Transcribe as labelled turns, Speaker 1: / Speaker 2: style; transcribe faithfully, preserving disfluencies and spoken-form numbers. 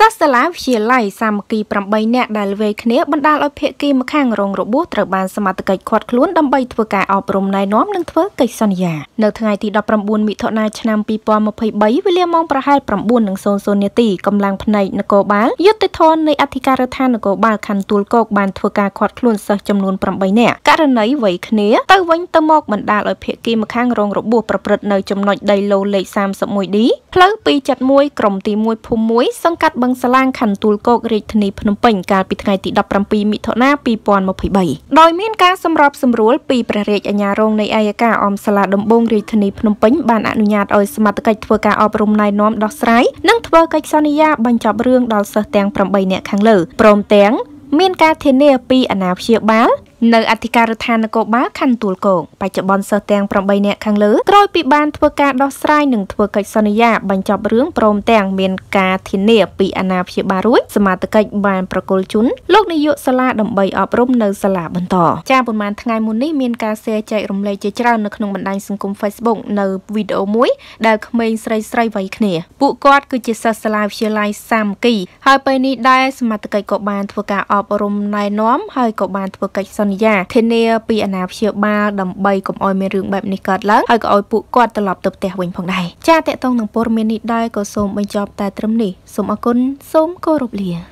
Speaker 1: សាលាវិទ្យាល័យសាមគ្គីប្រាំបីនាក់ដែលវេគ្នាបណ្ដាលឲ្យភាគីម្ខាងរងរបួសត្រូវបានសមត្ថកិច្ចឃាត់ខ្លួនដើម្បីធ្វើការអប់រំណែនាំនិងធ្វើកិច្ចសន្យានៅថ្ងៃទីដប់ប្រាំបួនមិថុនាឆ្នាំពីរពាន់ម្ភៃបីវេលាម៉ោងប្រហែល ប្រាំបួន នាទីកម្លាំងផ្នែកនគរបាលយុត្តិធម៌នៃអធិការដ្ឋាននគរបាលខណ្ឌទួលគោកបានធ្វើការឃាត់ខ្លួនសិស្សចំនួនប្រាំបីនាក់ករណីវេគ្នាទៅវិញទៅមកបណ្ដាលឲ្យភាគីម្ខាងរងរបួសប្រព្រឹត្តនៅចំណុចដីឡូលេខ សាមសិបមួយឌី ផ្លូវពីរចាត់មួយ ក្រុមទីមួយភូមិមួយសង្កាត់បឹងសាឡាងខណ្ឌទួលគោករាជធានីភ្នំពេញកាលពីថ្ងៃទីដប់ប្រាំពីរមិថុនាពីរពាន់ម្ភៃបីដោយមានការសម្របសម្រួលពីព្រះរាជអាជ្ញារងនៃអัยការអមសាលាដំបងរាជធានីភ្នំពេញបានអនុញ្ញាតឲ្យសមត្ថកិច្ចធ្វើការអប់រំណែនាំដោះស្រាយនិងធ្វើកិច្ចសន្យាបញ្ចប់រឿងដល់សិស្សទាំងប្រាំបីនាក់ខាងលើព្រមទាំងមានការធានាពីអាណាព្យាបាលនៅអធិការដ្ឋាននគរបាលខណ្ឌទួលគោកបច្ចុប្បន្នសិស្សទាំងប្រាំបីនាក់ខាងលើក្រោយពីបានធ្វើការដោះស្រាយនិងធ្វើកិច្ចសន្យាបញ្ចប់រឿងព្រមទាំងមានការធានាពីអាណាព្យាបាលរួចសមាជិកបានប្រគល់ជូនលោកនាយកសាលាដើម្បីអប់រំនៅសាលាបន្តចាប្រហែលថ្ងៃមុននេះមានការshareចែករំលែកជាច្រើននៅក្នុងបណ្ដាញសង្គម Facebook នៅវីដេអូមួយដែលក្មេងស្រីស្រីវ័យគ្នាពួកគាត់គឺជាសិស្សសាលាវិទ្យាល័យសាមគ្គីហើយពេលនេះដែរសមាជិកក៏បានធ្វើការអប់រំណែនាំហើយក៏បានធ្វើកិច្ចសន្យាធានាពីអាណាព្យាបាលដើម្បីកុំឲ្យមានរឿងបែបនេះកើតឡើងហើយក៏ឲ្យពួកគាត់ត្រឡប់ទៅផ្ទះវិញផងដែរចាតកតងនឹងព័ត៌មាននេះដែរក៏សូមបញ្ចប់តែត្រឹមនេះសូមអរគុណសូមគោរពលា